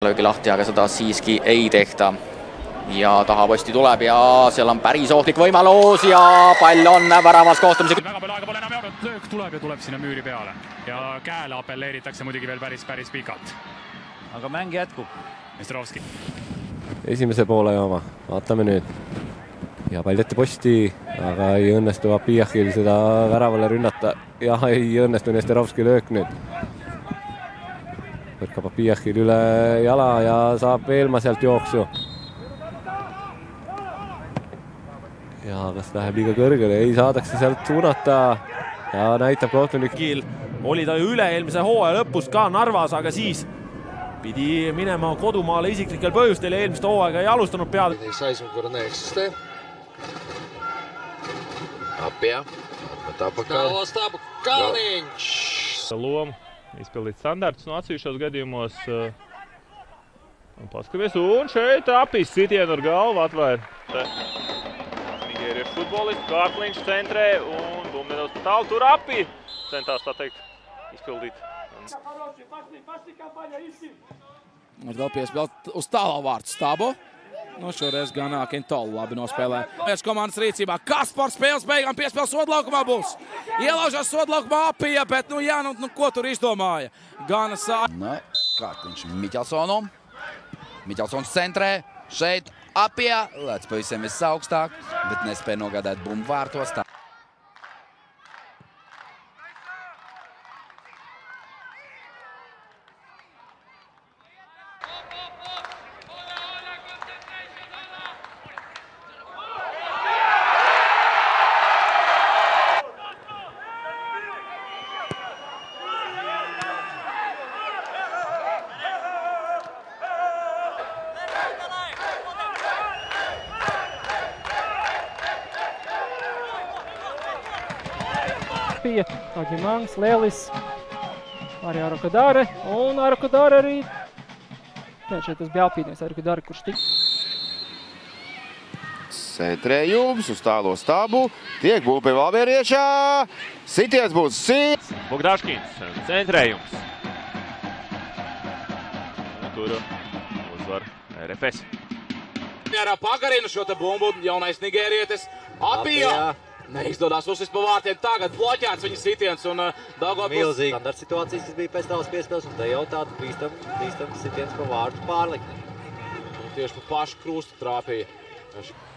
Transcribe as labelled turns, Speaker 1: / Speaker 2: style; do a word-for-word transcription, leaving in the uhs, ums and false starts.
Speaker 1: löögi lahti, aga seda siiski ei tehta. Ja tahaposti tuleb ja seal on päris ohtlik võimalus ja pall on väravas kohtamisega.
Speaker 2: Väga palju aega pole enam jäänud, löök tuleb ja tuleb sinna müüri peale. Ja käele apelleeritakse muidugi veel päris, päris pikalt.
Speaker 3: Aga mäng jätkub.
Speaker 2: Mestrovski.
Speaker 4: Esimese poole oma, vaatame nüüd. Ja pall ette posti, aga ei õnnestu Appiahil seda väravale rünnata. Ja ei õnnestu Mestrovski löök nüüd. Võtkab Appiahil üle jala ja saab Veelma sealt jooksu. Ja kas läheb liiga kõrgele, ei saadakse sealt suunata ja näitab kohtunik.
Speaker 5: Oli ta ju üle-eelmise hooaja lõpus ka Narvas, aga siis pidi minema kodumaale isiklikel põhjustel ja eelmist hooaega ei alustanud peale.
Speaker 6: Aizmugura neeksistē. Appiah. Stāvo stabu Kalniņš.
Speaker 7: Lomu izpildīt standartus no atsevišķos gadījumos. Paskaties, un šeit Appijs sitienu ar galvu atvēr. Nigēriešu futbolists Kārkliņš centrē un bumnedos pa tālu tur Appija centās, tā teikt, izpildīt.
Speaker 8: Ar vēl piespēlēt uz tālā vārdu Stābo. Nu, šoreiz gan Kentolu labi nospēlē. Mēs komandas rīcībā. Kas par spēles beigām piespēl sodlaukumā būs? Ielaužās sodlaukumā Appija, bet nu jā, nu, nu ko tur izdomāja? Gana sā...
Speaker 9: Nu, Kārkliņš Miķelsonu. Miķelsons centrē. Šeit Appija. Lēc pavisam viss augstāk, bet nespēja nogādāt bumbu vārtos.
Speaker 10: Aģimangs, Lielis, arī Arokadare, un Arokadare arī, jā, šeit tas bija Alpīnies Arokadare, kurš tik.
Speaker 6: Centrējums uz tālo Stabu, tiek būl pie Valmieriešā, sitiens būs sit.
Speaker 7: Bogdaškins, centrējums. Tur uzvar R F S.
Speaker 8: Ar pagarinu šo te bumbu jaunais nigērietis Appija. Neizdodas uzsist pa vārtiem, tagad bloķēts viņa sitiens un Daugavpils.
Speaker 3: Milzīgi. Standarta situācijas, kas bija pēc tālas piespēles, un te jau tādu bīstam, bīstam sitiens pa vārtu pārlikt.
Speaker 8: Un tieši pa pašu krustu trāpīja.